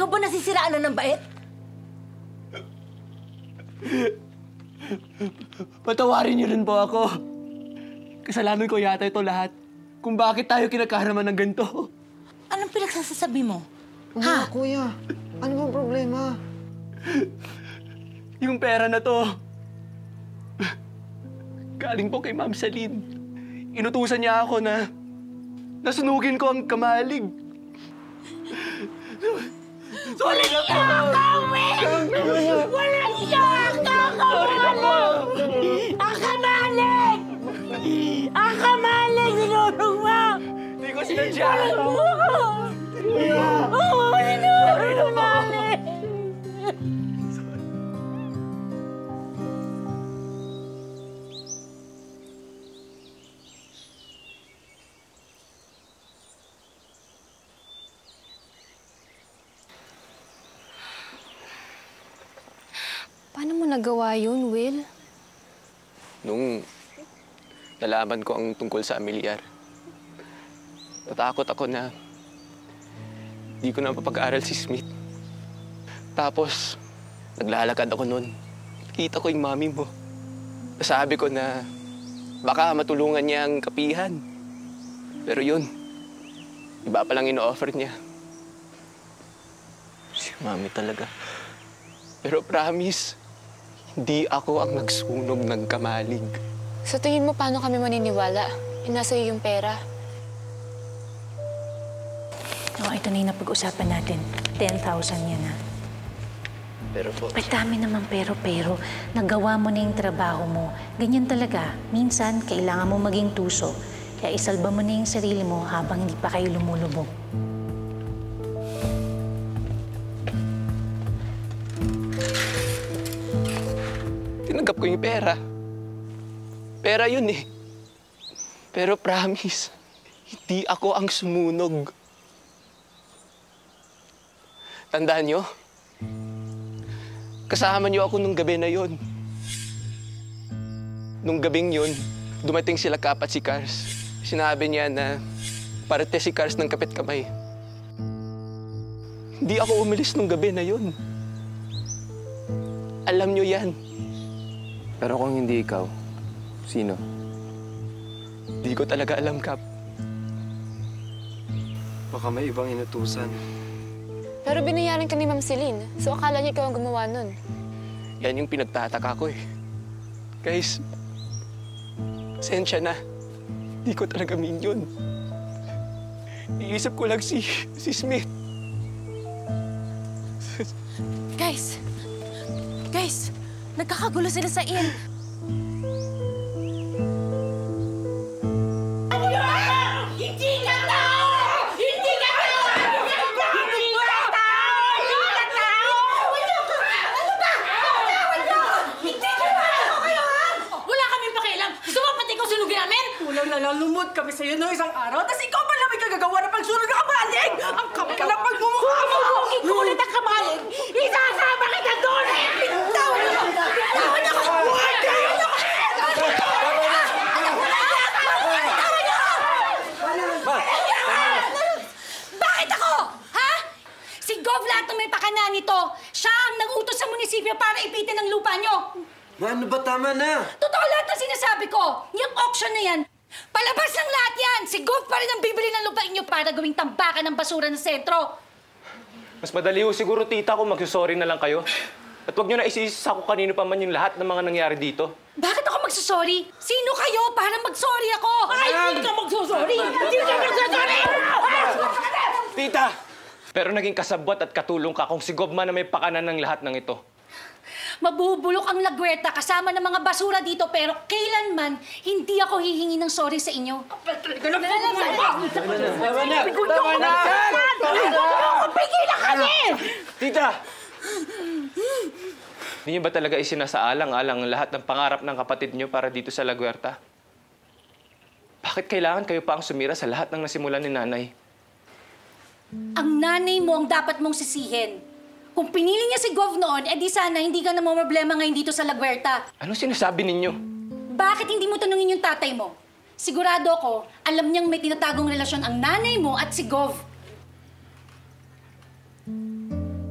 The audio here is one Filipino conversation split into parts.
Ikaw ba nasisiraan na ng bait? Patawarin niyo rin po ako. Kasalanan ko yata ito lahat. Kung bakit tayo kinakaharaman ng ganito. Anong pinagsasasabi mo? Ha? Kuya, ano bang problema? Yung pera na to, galing po kay Ma'am Celine. Inutusan niya ako na nasunugin ko ang kamalig. Sorry na po! Walang siya! Ang kamalig! Ang kamalig! Sinurong mo! Hindi ko sinadya! Oo, sinurong kamalig! Paano mo nagawa yun, Will? Nung nalaman ko ang tungkol sa Amilyar, natakot ako na di ko na mapag-aaral si Smith. Tapos, naglalakad ako noon. Kita ko yung mami mo. Sabi ko na baka matulungan niya ang kapihan. Pero yun, iba palang ino-offer niya. Si mami talaga. Pero promise, hindi ako ang nagsunog ng kamalig. Sa tingin mo, paano kami maniniwala? Nasa iyo yung pera. Oh, ito na yung napag-usapan natin. 10,000 yan, ha? Pero po... Madami naman pero. Nagawa mo na yung trabaho mo. Ganyan talaga. Minsan, kailangan mo maging tuso. Kaya isalba mo na yung sarili mo habang hindi pa kayo lumulubog. Tinanggap ko yung pera. Pera yun eh. Pero promise, hindi ako ang sumunog. Tandaan nyo? Kasama nyo ako nung gabi na yun. Nung gabing yun, dumating sila Kap at si Cars. Sinabi niya na parte si Cars ng kapit kamay. Hindi ako umalis nung gabi na yun. Alam nyo yan. Pero kung hindi ikaw, sino? Di ko talaga alam, Kap. Baka may ibang inutusan. Pero binayaran ka ni Ma'am Celine, so akala niya ikaw ang gumawa nun. Yan yung pinagtataka ko eh. Guys, pasensya na. Di ko talaga mean yun. Iisip ko lang si Smith. Guys! Guys! Nagkakagulo sila sa inn. Hindi ka tao! Hindi ka tao! Hindi ka tao! Hindi ka tao! Ano ba? Hindi ka tao kayo, ha? Wala kaming pakialam. Gusto mo pati ikaw sunugin namin? Kulang nalalumot kami sa'yo ng isang araw, tapos ikaw pa lang may kagagawa na pagsunog ng kamalig! Ang kapal ng pagmumukha mo! Ikulit ang kamalig! Isasama kita doon! Bitawan niyo! Bitawan niyo! Bakit ako? Ha? Si Gov lahat ng may pakana nito. Siya ang nag-utos sa munisipyo para ipitin ang lupa niyo. Ma, ano ba? Tama na! Totoo lahat ng sinasabi ko. Yung auction na yan, palabas ng lahat yan. Si Gov pa rin ang bibili ng lupain niyo para gawing tambakan ng basura ng sentro. Mas madali ho siguro, tita, kung magsusorry na lang kayo. At huwag niyo na isisa ko kanino pa man yung lahat ng mga nangyari dito. Bakit ako magsusorry? Sino kayo para magsorry ako? Ay, hindi ka magsusorry! Hindi ka magsusorry! Tita! Pero naging kasabwat at katulong ka kung si Gov man na may pakanan ng lahat ng ito. Mabubulok ang lagwerta kasama ng mga basura dito pero kailanman hindi ako hihingi ng sorry sa inyo. Tama na! Pigilan kami! Tita! Hindi niyo ba talaga isinasaalang-alang lahat ng pangarap ng kapatid niyo para dito sa Laguerta? Bakit kailangan kayo pa ang sumira sa lahat ng nasimulan ni Nanay? Ang nanay mo ang dapat mong sisihin. Kung pinili niya si Gov noon, edi sana hindi ka na problema ngayon dito sa Laguerta. Ano sinasabi ninyo? Bakit hindi mo tanungin yung tatay mo? Sigurado ko, alam niyang may tinatagong relasyon ang nanay mo at si Gov.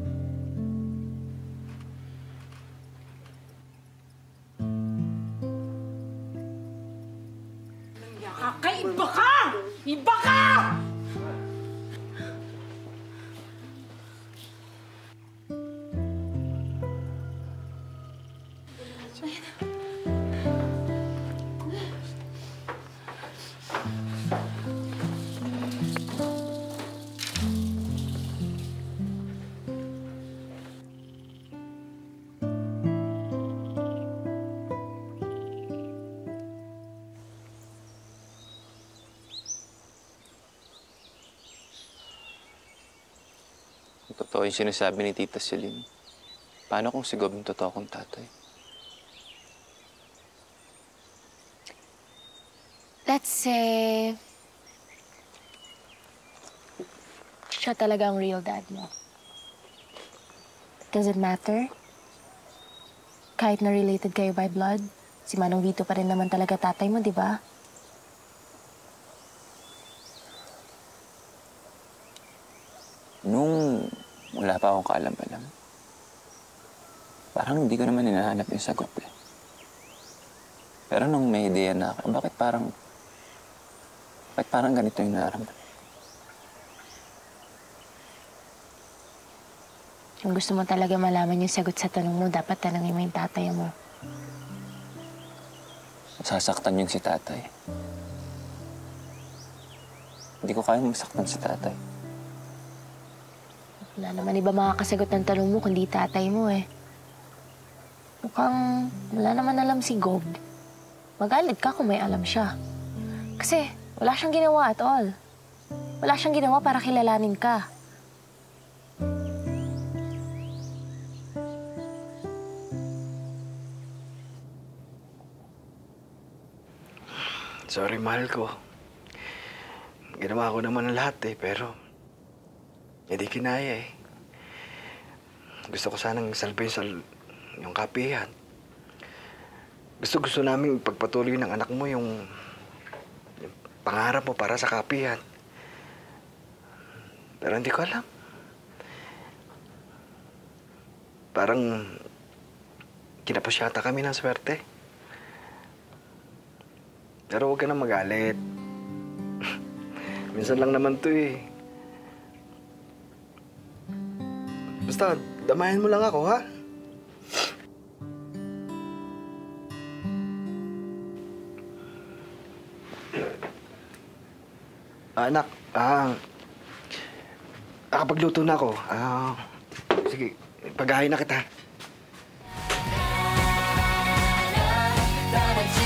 Kung totoo yung sinasabi ni Tita Celine, paano kung si Gob yung totoo kong tatay? Let's say, siya talaga ang real dad mo. Does it matter? Kahit na related kayo by blood, si Manong Vito pa rin naman talaga tatay mo, di ba? Nung wala pa akong kaalam-alam, parang hindi ko naman hinahanap yung sagot eh. Pero nung may ideya na ako, bakit parang ganito yung nararamdaman? Kung gusto mo talaga malaman yung sagot sa tanong mo, dapat tanongin mo yung tatay mo. Sasaktan yung si tatay. Hindi ko kayang masaktan si tatay. Wala naman iba makakasagot ng tanong mo kundi tatay mo eh. Mukhang wala naman alam si Gob. Magalit ka kung may alam siya. Kasi wala siyang ginawa at all. Wala siyang ginawa para kilalanin ka. Sorry, mahal ko. Ginawa ko naman ang lahat eh, pero hindi kinaya eh. Gusto ko sanang salbahin yung kapihan. Gusto namin pagpatuloy ng anak mo yung pangarap mo para sa kapihan. Pero hindi ko alam. Parang kinapos yata kami ng swerte. Pero huwag ka na magalit. Minsan lang naman to eh. Basta, damayan mo lang ako, ha? Anak, nakapagluto na ako. Sige, paghahain na kita.